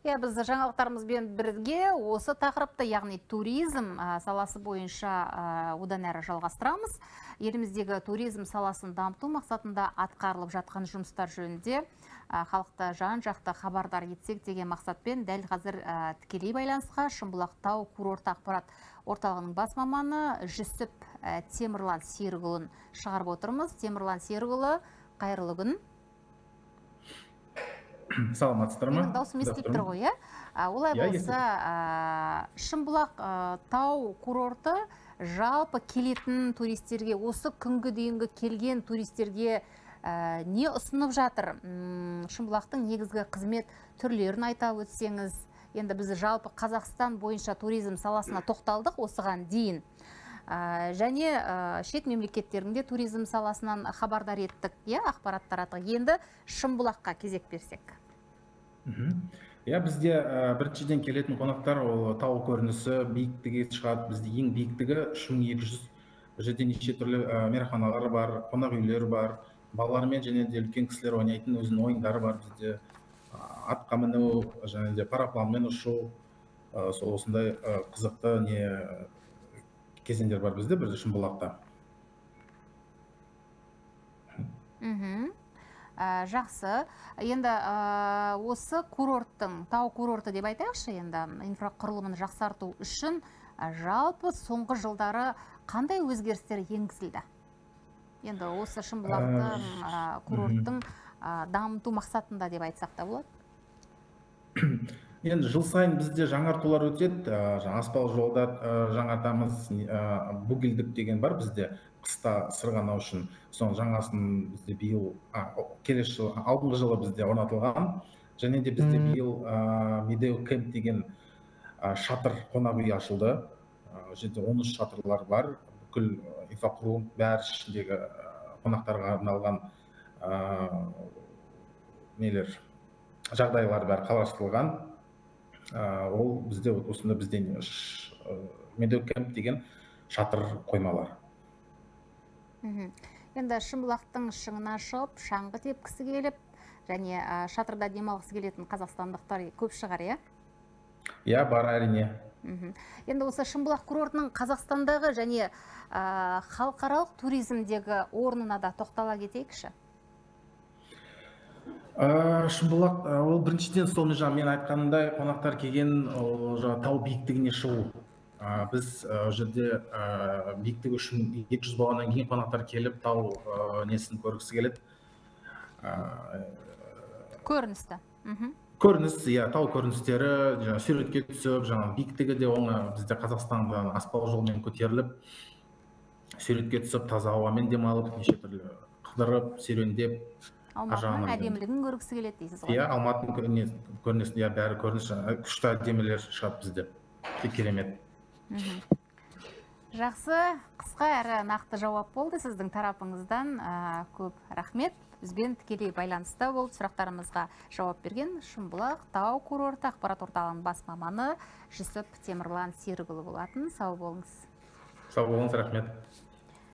Біз жаңалықтарымызбен бірге осы тақырыпты, яғни туризм саласы бойынша одан әрі жалғастырамыз. Еліміздегі туризм саласын дамыту мақсатында атқарылып жатқан жұмыстар жөнінде халықты жан-жақты хабардар етсек деген мақсатпен дәл қазір тікелей байланысқа Шымбұлақ тау курорты ақпарат орталығының бас маманы Жүсіп Темірлан Серікұлын шығарып отырмыз. Темірлан Серікұлы, қайырлы күн. Саламатсыздар ма? Менің даусым естіліп тұр ғой, олай болса, Шымбұлақ тау курорты жалпы келетін туристерге, осы күнгі дейінгі келген туристерге не ұсынып жатыр? Шымбұлақтың негізгі қызмет түрлерін айта өтсеңіз, енді біз жалпы Қазақстан бойынша туризм саласына тоқталдық осыған дейін. Және шет мемлекеттерінде туризм саласынан хабардар еттік, ақпарат тараттық. Енді Шымбұлаққа кезек берсек. Бізде біріншіден келетін қонақтар ол тау көрінісі, биіктігі шығады. Бізде ең биіктігі 3200, жерде неше түрлі мейрамханалар бар, қонақ үйлер бар, балалармен және де үлкен кісілер ойнайтын өзінің ойындары бар. Бізде атқа міну және де парапланмен ұшу, осындай қызықты кезеңдер бар бізде Шымбұлақта. Жақсы. Енді осы курорттың, тау курорты деп айтайықшы, енді инфрақұрылымын жақсарту үшін жалпы соңғы жылдары қандай өзгерістер енгізілді? Енді осы Шымбұлақтың курорттың дамыту мақсатында деп айтсақ та болады? Енді жыл сайын бізде жаңартулар өтеді. Аспалы жолда жаңартамыз, Бугилдік деген бар бізде, қыста сырғанау үшін. Соның жаңасын бізде биыл, келесі жыл, алдыңғы жылы бізде орнатылған. Және де бізде биыл Медеу кемп деген шатыр қонақ үй ашылды. Жерде 13 шатырлар бар. Бүкіл инфрақұрылым бәрі ішіндегі қонақтарға арналған жағдайлар бәрі қарастырылған. Ол бізде осында бізден Медеу кемп деген шатыр қоймалар. Енді Шымбұлақтың шыңына шығып, шаңғы тепкісі келіп, және шатырда демалғысы келетін қазақстандықтар көп шығар, бар, әрине. Енді осы Шымбұлақ курортының Қазақстандағы және халықаралық туризмдегі орнына да тоқтала кетейікші? Шымбұлақ, ол біріншіден сол мен айтқанымдай қонақтар келген тау биіктігіне шығу. Біз жерде биіктігі үшін 200 болғаннан кейін қонақтар келіп тау несін көргісі келеді. Көріністі. Көрініс, тау көріністері, суретке түсіп, биіктігі де оңы бізде Қазақстанға аспалы жолмен көтеріліп, суретке түсіп, таза ауамен демалып, неше түрлі қыдырып, серуендеп, Алматының әдемілігін көргісі келеді дейсіз ғой? Алматының көрінісінде бәрі көрініс, күшті әдемілер шығады бізде. Керемет. Жақсы, қысқа әрі нақты жауап болды сіздің тарапыңыздан. Көп рахмет. Бізбен тікелей байланыста болып сұрақтарымызға жауап берген Шымбұлақ тау курорты ақпарат орталығының бас маманы Жүсіп Темірлан Серікұлы болатын. Сау болыңыз. Сау болыңыз, рахмет.